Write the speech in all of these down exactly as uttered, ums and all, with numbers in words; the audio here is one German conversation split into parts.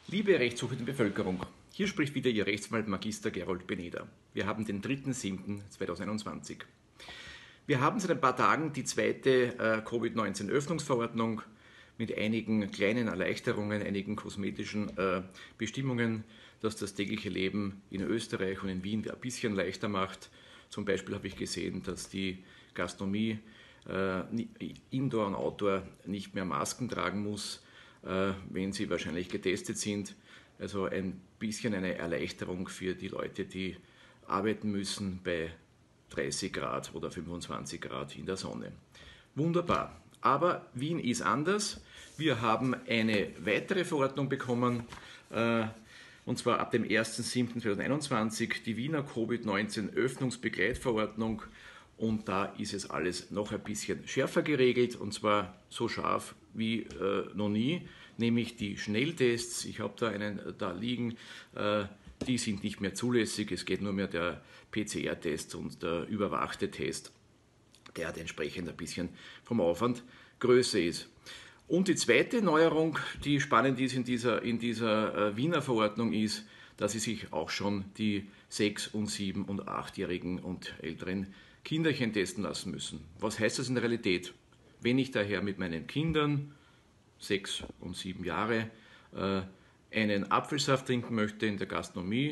Liebe rechtssuchende Bevölkerung, hier spricht wieder Ihr Rechtsanwalt Magister Gerold Beneder. Wir haben den dritten siebten zweitausendeinundzwanzig. Wir haben seit ein paar Tagen die zweite äh, Covid neunzehn Öffnungsverordnung mit einigen kleinen Erleichterungen, einigen kosmetischen äh, Bestimmungen, das das tägliche Leben in Österreich und in Wien ein bisschen leichter macht. Zum Beispiel habe ich gesehen, dass die Gastronomie äh, Indoor und Outdoor nicht mehr Masken tragen muss, äh, wenn sie wahrscheinlich getestet sind. Also ein bisschen eine Erleichterung für die Leute, die arbeiten müssen bei dreißig Grad oder fünfundzwanzig Grad in der Sonne. Wunderbar. Aber Wien ist anders. Wir haben eine weitere Verordnung bekommen, äh, und zwar ab dem ersten siebten zweitausendeinundzwanzig, die Wiener Covid neunzehn Öffnungsbegleitverordnung. Und da ist es alles noch ein bisschen schärfer geregelt, und zwar so scharf wie äh, noch nie, nämlich die Schnelltests. Ich habe da einen da liegen, äh, die sind nicht mehr zulässig. Es geht nur mehr der P C R-Test und der überwachte Test, der halt entsprechend ein bisschen vom Aufwand größer ist. Und die zweite Neuerung, die spannend ist in dieser, in dieser äh, Wiener Verordnung, ist, dass sie sich auch schon die sechs- und sieben- und achtjährigen und älteren Kinderchen testen lassen müssen. Was heißt das in der Realität? Wenn ich daher mit meinen Kindern, sechs und sieben Jahre, äh, einen Apfelsaft trinken möchte in der Gastronomie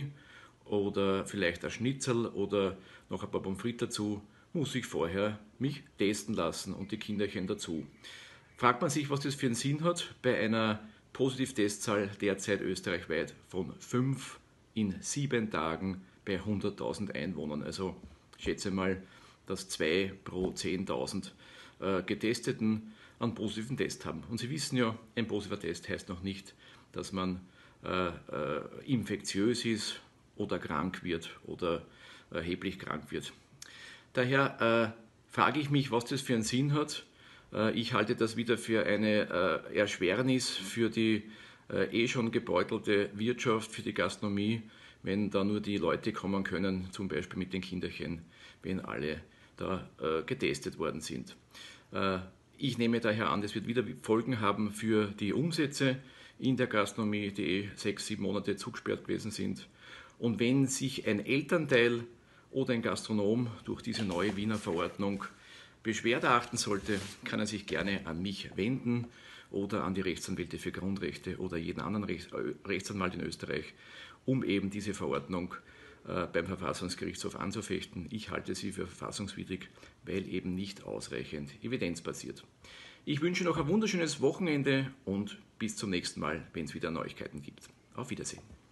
oder vielleicht ein Schnitzel oder noch ein paar Pommes frites dazu, muss ich vorher mich testen lassen und die Kinderchen dazu. Fragt man sich, was das für einen Sinn hat bei einer Positivtestzahl derzeit österreichweit von fünf in sieben Tagen bei hunderttausend Einwohnern. Also ich schätze mal, dass zwei pro zehntausend äh, Getesteten einen positiven Test haben. Und Sie wissen ja, ein positiver Test heißt noch nicht, dass man äh, äh, infektiös ist oder krank wird oder erheblich krank wird. Daher äh, frage ich mich, was das für einen Sinn hat. Äh, ich halte das wieder für eine äh, Erschwernis für die äh, eh schon gebeutelte Wirtschaft, für die Gastronomie, wenn da nur die Leute kommen können, zum Beispiel mit den Kinderchen, wenn alle da äh, getestet worden sind. Äh, ich nehme daher an, das wird wieder Folgen haben für die Umsätze in der Gastronomie, die eh sechs, sieben Monate zugesperrt gewesen sind. Und wenn sich ein Elternteil oder ein Gastronom durch diese neue Wiener Verordnung Beschwerde erhalten sollte, kann er sich gerne an mich wenden oder an die Rechtsanwälte für Grundrechte oder jeden anderen Rechtsanwalt in Österreich, um eben diese Verordnung äh, beim Verfassungsgerichtshof anzufechten. Ich halte sie für verfassungswidrig, weil eben nicht ausreichend evidenzbasiert. Ich wünsche noch ein wunderschönes Wochenende und bis zum nächsten Mal, wenn es wieder Neuigkeiten gibt. Auf Wiedersehen.